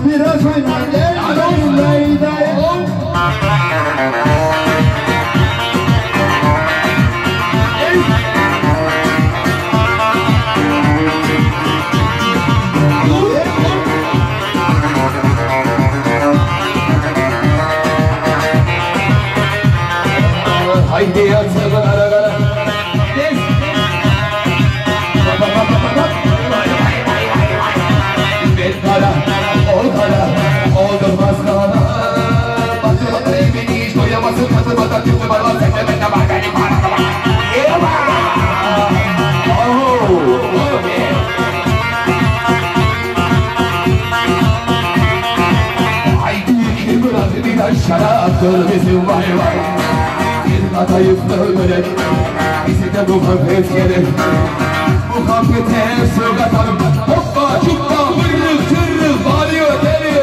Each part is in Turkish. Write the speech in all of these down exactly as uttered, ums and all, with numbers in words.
biraz oyna ley ley ley. Haydi yatsın ara ara. Yes. Ben kara, ol kara, oldurmaz kara. Batı batı evini hiç doyamazsın. Katı batı tüpü bana sen de ben de bak benim paramda bak. Eyvah! Oh! Oh yeah! Haydi kim bıraktı bir daha şaraptır bizim vay vay. Atayıklı börek, bizi de bu muhabbet gerek. Muhabbete söz atalım. Hoppa çuppa vırrık çırrık bağırıyor deli.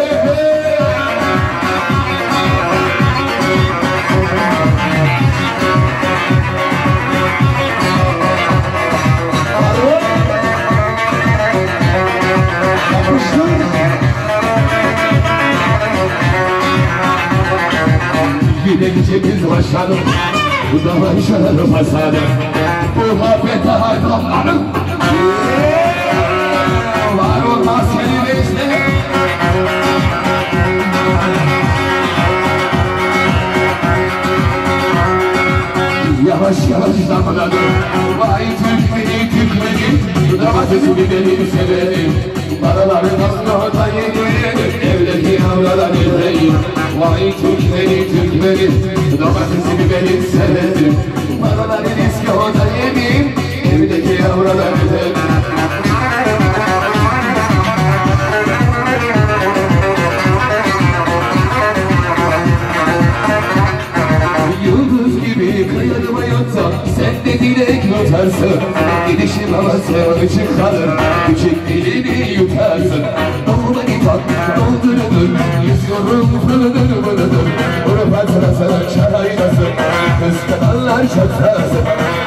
Yine gecemiz başladı. Bu da başarı fasadı. Muhabbet daha tamamlanın. Var olmaz seni bekle. Yavaş yavaş damladı. Vay Türkmeni Türkmeni. Domatesi biberi severim. Paraların aslında yedi. Evdeki yavralar izleyin. Vay Türkmeni Türkmeni. Domatesi biberi severim. Paraların eski oda yemin. Evdeki yavralar izleyin. Yıldız gibi kıyarıma yatsa sen de dilek tutarsın. Gidişim havası ışık kalır. Küçük dilini yutarsın. Doğuma gitap doldurulur. Yüzüyorum fırıdır fırıdır. Urfa sırası çaynasın. Kıskananlar çatlasın.